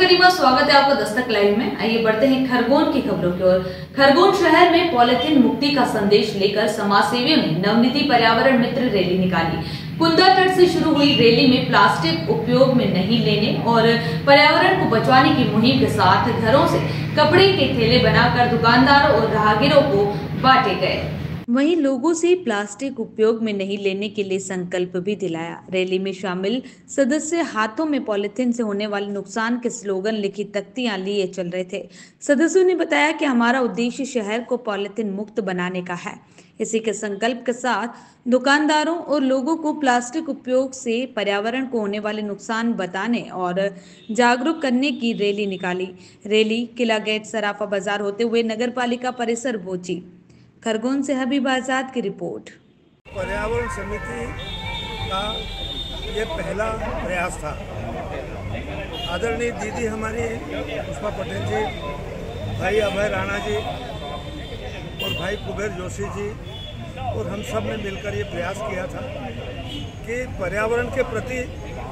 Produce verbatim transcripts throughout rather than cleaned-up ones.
गरिमा, स्वागत है आपका दस्तक लाइव में। आइए बढ़ते हैं खरगोन की खबरों की ओर। खरगोन शहर में पॉलिथीन मुक्ति का संदेश लेकर समाजसेवियों ने नवनीति पर्यावरण मित्र रैली निकाली। कुंदा तट से शुरू हुई रैली में प्लास्टिक उपयोग में नहीं लेने और पर्यावरण को बचाने की मुहिम के साथ घरों से कपड़े के थैले बनाकर दुकानदारों और राहगीरों को बांटे गए। वहीं लोगों से प्लास्टिक उपयोग में नहीं लेने के लिए संकल्प भी दिलाया। रैली में शामिल सदस्य हाथों में पॉलिथीन से होने वाले नुकसान के स्लोगन लिखी तख्तियां लिए चल रहे थे। सदस्यों ने बताया कि हमारा उद्देश्य शहर को पॉलिथीन मुक्त बनाने का है। इसी के संकल्प के साथ दुकानदारों और लोगों को प्लास्टिक उपयोग से पर्यावरण को होने वाले नुकसान बताने और जागरूक करने की रैली निकाली। रैली किला गेट सराफा बाजार होते हुए नगर पालिका परिसर पहुंची। खरगोन से हबीब आजाद की रिपोर्ट। पर्यावरण समिति का ये पहला प्रयास था। आदरणीय दीदी हमारी पुष्पा पटेल जी, भाई अभय राणा जी और भाई कुबेर जोशी जी और हम सब ने मिलकर ये प्रयास किया था कि पर्यावरण के प्रति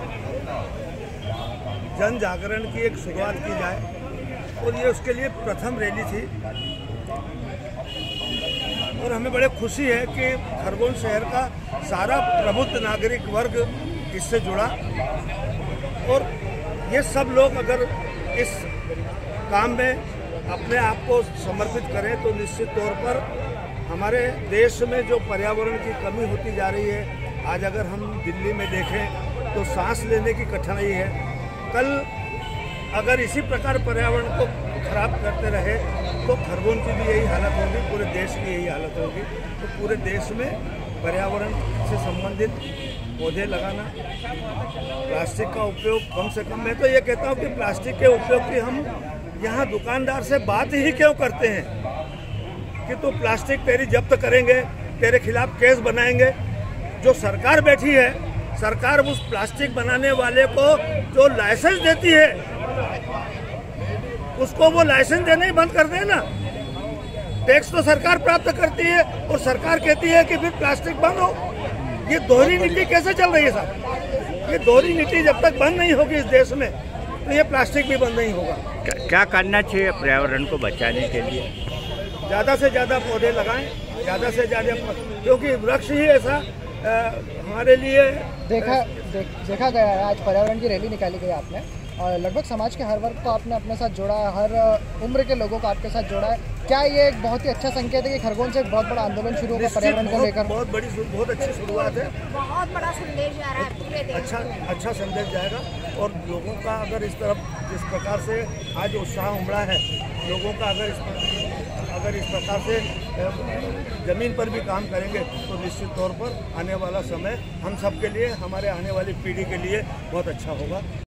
जन जागरण की एक शुरुआत की जाए और ये उसके लिए प्रथम रैली थी। और हमें बड़े खुशी है कि खरगोन शहर का सारा प्रबुद्ध नागरिक वर्ग इससे जुड़ा और ये सब लोग अगर इस काम में अपने आप को समर्पित करें तो निश्चित तौर पर हमारे देश में जो पर्यावरण की कमी होती जा रही है, आज अगर हम दिल्ली में देखें तो सांस लेने की कठिनाई है। कल अगर इसी प्रकार पर्यावरण को खराब करते रहे तो खरगोन की भी यही हालत होगी, पूरे देश की यही हालत होगी। तो पूरे देश में पर्यावरण से संबंधित पौधे लगाना, प्लास्टिक का उपयोग कम से कम, मैं तो ये कहता हूँ कि प्लास्टिक के उपयोग की हम यहाँ दुकानदार से बात ही क्यों करते हैं कि तो प्लास्टिक तेरी जब्त करेंगे, तेरे खिलाफ केस बनाएंगे। जो सरकार बैठी है, सरकार उस प्लास्टिक बनाने वाले को जो लाइसेंस देती है उसको वो लाइसेंस देना ही बंद कर दे ना। टैक्स तो सरकार प्राप्त करती है और सरकार कहती है कि फिर प्लास्टिक बंद हो। ये दोहरी नीति कैसे चल रही है साहब? ये दोहरी नीति जब तक बंद नहीं होगी इस देश में तो ये प्लास्टिक भी बंद नहीं होगा। क्या करना चाहिए पर्यावरण को बचाने के लिए? ज़्यादा से ज़्यादा पौधे लगाएं, ज़्यादा से ज़्यादा, क्योंकि वृक्ष ही ऐसा आ, हमारे लिए देखा देख, देखा गया है। आज पर्यावरण की रैली निकाली गई आपने और लगभग समाज के हर वर्ग को आपने अपने साथ जोड़ा है, हर उम्र के लोगों को आपके साथ जोड़ा है। क्या ये एक बहुत ही अच्छा संकेत है कि खरगोन से एक बहुत बड़ा आंदोलन शुरू होगा पर्यावरण को लेकर? बहुत बड़ी बहुत अच्छी शुरुआत है, बहुत बड़ा संदेश जा रहा है पूरे देश। अच्छा अच्छा संदेश जाएगा और लोगों का अगर इस तरफ जिस प्रकार से आज उत्साह उमड़ा है, लोगों का अगर इस अगर इस प्रकार से जमीन पर भी काम करेंगे तो निश्चित तौर पर आने वाला समय हम सब के लिए, हमारे आने वाली पीढ़ी के लिए बहुत अच्छा होगा।